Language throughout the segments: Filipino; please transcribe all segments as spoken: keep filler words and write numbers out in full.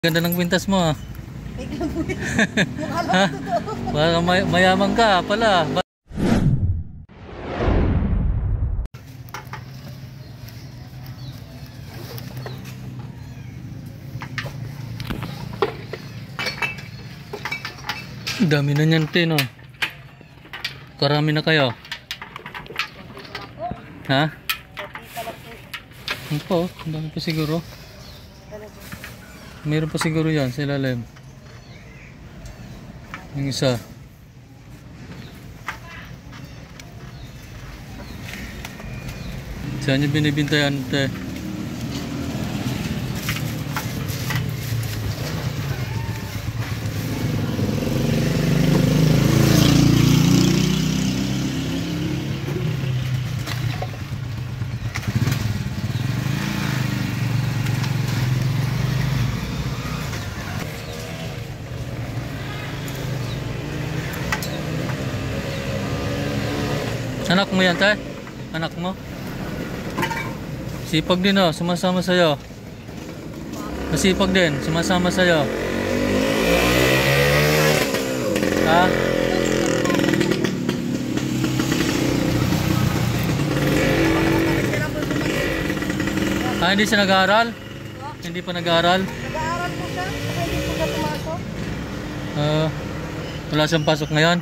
Ganda ng kwintas mo ah. Biglang po yun. Mukha Ha? lang totoo. Parang may mayaman ka pala. Ba- Dami na niyan, Tin, oh. Karami na kayo. Ha? Ano po? Ang dami pa siguro. Meron pa siguro yan sa ilalim. Yung isa. Saan niyo binibintayan, te? Anak mo yan, te? Anak mo? Sipag din, oh. Sumasama sa'yo. Masipag din. Sumasama sa'yo. Ha? Ah, hindi siya nag-aaral? Hindi pa nag-aaral? Nag-aaral po siya, kasi hindi po siya pumasok. Ah, wala siyang pasok ngayon?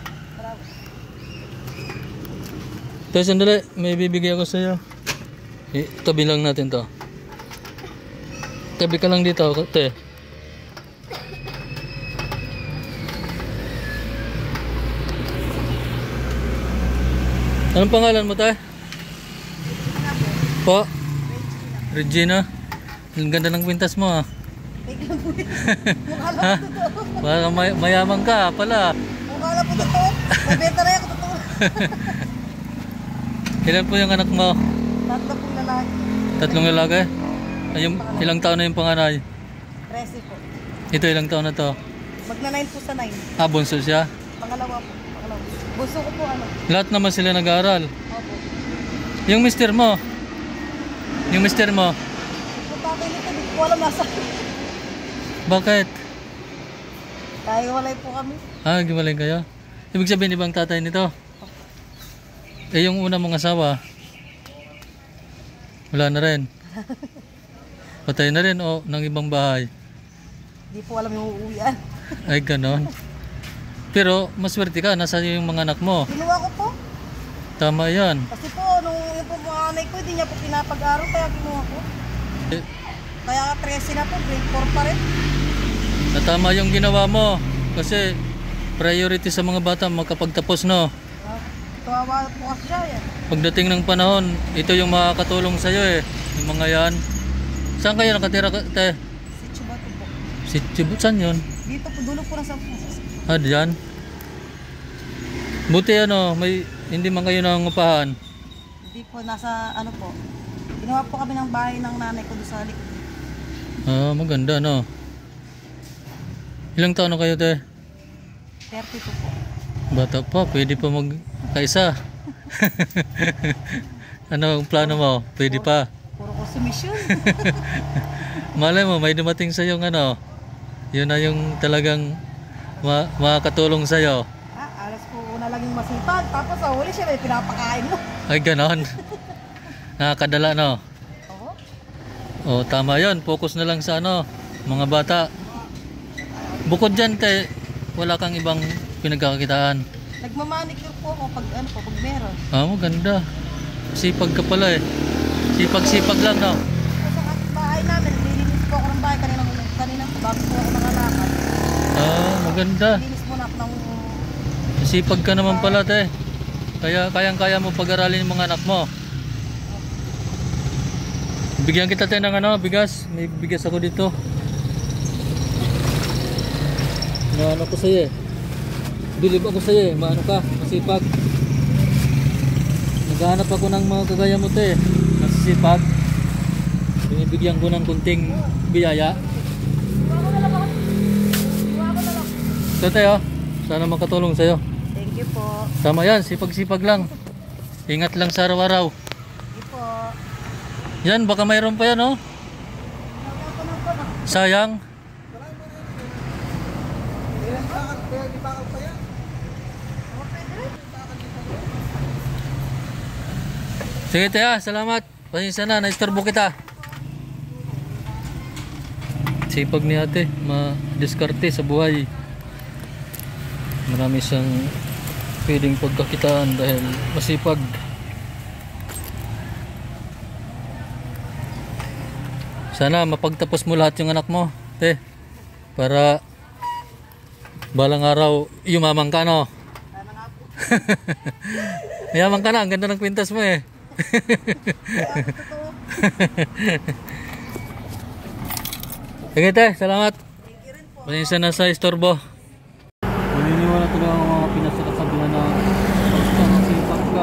Te, sandali. May bibigay ako sa'yo. Eh, tabi lang natin to. Tabi ka lang dito, te. Anong pangalan mo, te? Po? Regina. Ang ganda ng kwintas mo, ah. Biglang po yun. Mukha Ha? lang totoo. Parang may mayaman ka pala. Mukha lang po totoo. Mabenta na yan ako totoo. Ilan po yung anak mo? Tatlo pong lalaki. Tatlong lalaki? Ay, yung, ilang taon na yung panganay? Tresi po. Ito, ilang taon na to? Magna-nine po sa nine. Ah, bunso siya? Pangalawa po. Pangalawa. Gusto ko po ano. Lahat naman sila nag-aaral. Opo. Yung mister mo? Yung mister mo? Kung tatay nito, hindi ko alam nasa. Bakit? Kaya walay po kami. Ah, giwalay kayo? Ibig sabihin, ibang tatay nito? Eh, yung una mong asawa? Wala na rin? Patay na rin o ng ibang bahay? Hindi po alam yung uuwian. Ay, ganon. Pero, maswerte ka. Nasa yung mga anak mo. Kinuha ko po. Tama yan. Kasi po, nung yung po mga anay ko, hindi niya po pinapag-aral, kaya kinuha ko. Eh, Kaya tresi na po, grade four pa rin. Natama yung ginawa mo. Kasi, priority sa mga bata magkapagtapos, no? Ah, Kawawa po kasi siya yan. Pagdating ng panahon, ito yung makakatulong sa'yo eh. Yung mga yan. Saan kayo nakatira, te? Si Chubato po. Si Chibut, saan yun? Dito po, dulo po na sa Ah, diyan. Buti ano, may hindi man kayo nangungupahan. Hindi po, nasa ano po. Ginawa po kami ng bahay ng nanay ko doon sa likod. Ah, maganda no. Ilang taon na kayo, te? thirty-two po. Bata pa, pwede pa magkaisa. Ano ang plano mo? Pwede pa. Puro konsumisyon. Malay mo, may dumating sa yung ano. Yun na yung talagang ma makakatulong sa'yo. ah, alas po una lang yung masipag. Tapos sa huli siya, may pinapakain mo. Ay, ganon. Nakakadala, no? Oo. O, tama yun. Focus na lang sa ano, mga bata. Bukod dyan, te, wala kang ibang pinagkakakitaan. Nagmamanicure po ako pag ano po, pag meron. Ah, maganda. Sipag ka pala eh. Sipag-sipag lang, no? Kasi sa bahay namin, nililinis po ako ng bahay kanina, kanina po, bago po ako nakalakad. Ah, maganda. Nilinis muna ako ng... Sipag ka naman pala, te. Kaya kayang-kaya mo pag-aralin yung mga anak mo. Bigyan kita, te, ng ano, bigas. May bigas ako dito. Maano ko sa'yo eh. Bilib ako sa'yo eh. Maano ka, masipag. Naghahanap ako ng mga kagaya mo, te. Masisipag. Binibigyan ko ng kunting biyaya. Ito, te, oh. Sana makatulong sa'yo. Thank you po. Tama yan, sipag-sipag lang. Ingat lang sa araw-araw. Thank you po. Yan, baka mayroon pa yan, oh. Sayang. Sige Tia, salamat. Pasensya na, naistorbo kita. Sipag ni ate, ma-diskarte sa buhay. Marami siyang pwedeng pagkakitaan dahil masipag. Sana mapagtapos mo lahat yung anak mo, te. Para balang araw yumaman ka, no? Yaman ka na, ang ganda ng kwintas mo eh. Sige te, salamat. Pasensya na sa istorbo. Maniniwala talaga ang mga pinasakasabihan na basta masipag ka,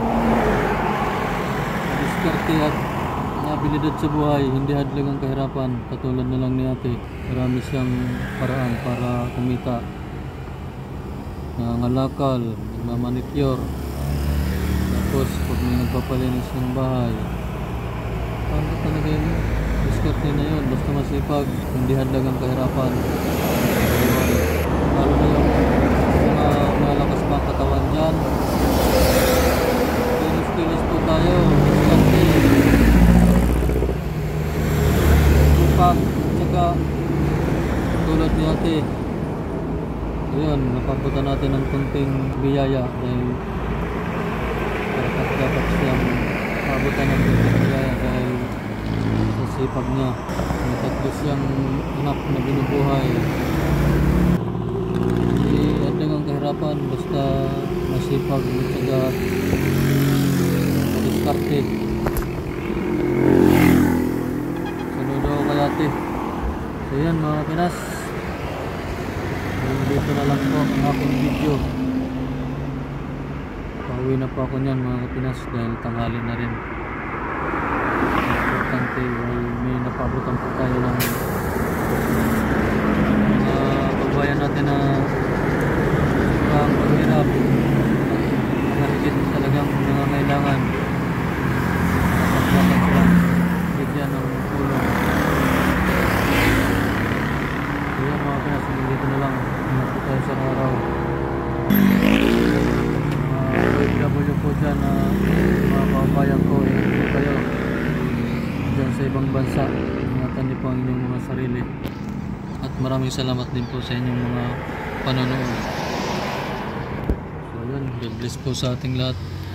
diskarte at abilidad sa buhay, hindi hadlang ang kahirapan. Katulad na lang ni ate, marami siyang paraan para kumita. Nangangalakal, nagmamanicure, tapos pag may nagpapalinis ng bahay, paano talaga yun? Diskarte na yun, basta masipag, hindi hadlang ang kahirapan. Lalo na yung mga malakas pa ang katawan dyan, kilis-kilis po tayo, diskarte, upang, tsaka tulad ni ate. Ayun, napabutan natin ng kunting biyaya dahil dapat dapat siyang pabutan ng kunting biyaya dahil sa sipag niya. May tatlo siyang anak na binubuhay. Hindi adlang ang kahirapan basta masipag at saka madiskarte. Saludo ako kay ate. So yan mga Pinas, dito na lang po ang aking video. Pauwi na po ako niyan mga Pinas dahil tanghali na rin. Importante ay may napabutan po tayo ng mga kabayan natin na ang paghirap, mga higit talagang nangangailangan. Dapat sila bigyan ng tulong. Ayan mga Pinas, dito na lang. Ingat po tayo sa araw. Mga O F W po dyan na mga kababayan ko, ingat po kayo dyan sa ibang bansa. Ingatan niyo po ang inyong mga sarili. At maraming salamat din po sa inyong mga panonood. So yun, God bless po sa ating lahat.